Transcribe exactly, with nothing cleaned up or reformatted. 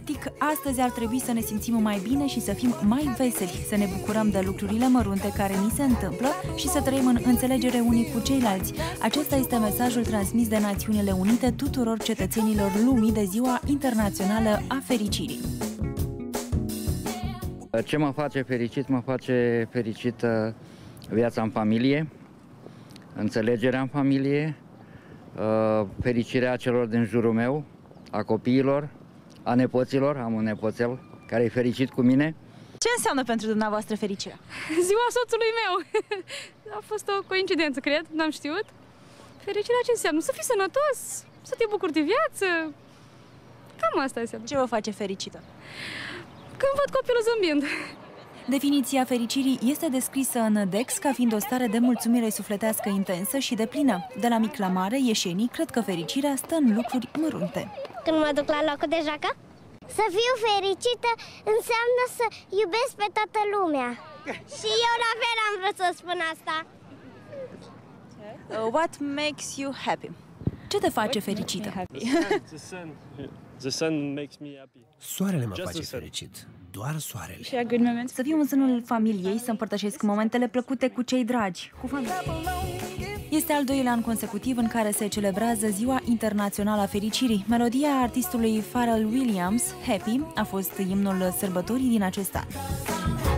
Practic, astăzi ar trebui să ne simțim mai bine și să fim mai veseli, să ne bucurăm de lucrurile mărunte care ni se întâmplă și să trăim în înțelegere unii cu ceilalți. Acesta este mesajul transmis de Națiunile Unite tuturor cetățenilor lumii de Ziua Internațională a Fericirii. Ce mă face fericit? Mă face fericită viața în familie, înțelegerea în familie, fericirea celor din jurul meu, a copiilor, a nepoților. Am un nepoțel care e fericit cu mine. Ce înseamnă pentru dumneavoastră fericirea? Ziua soțului meu. A fost o coincidență, cred, n-am știut. Fericirea ce înseamnă? Să fii sănătos, să te bucuri de viață. Cam asta înseamnă. Ce vă face fericită? Când văd copilul zâmbind. Definiția fericirii este descrisă în Dex ca fiind o stare de mulțumire sufletească intensă și deplină. De la mic la mare, ieșenii cred că fericirea stă în lucruri mărunte. Când mă duc la locul de joacă, să fiu fericită înseamnă să iubesc pe toată lumea. Și eu la fel am vrut să spun asta. Uh, what makes you happy? Ce te face fericită? The sun makes me happy. Soarele mă face fericit. Doar soarele. Să fiu în sânul familiei, să împărtășesc momentele plăcute cu cei dragi, cu familia. Este al doilea an consecutiv în care se celebrează Ziua Internațională a Fericirii. Melodia artistului Pharrell Williams, Happy, a fost imnul sărbătorii din acest an.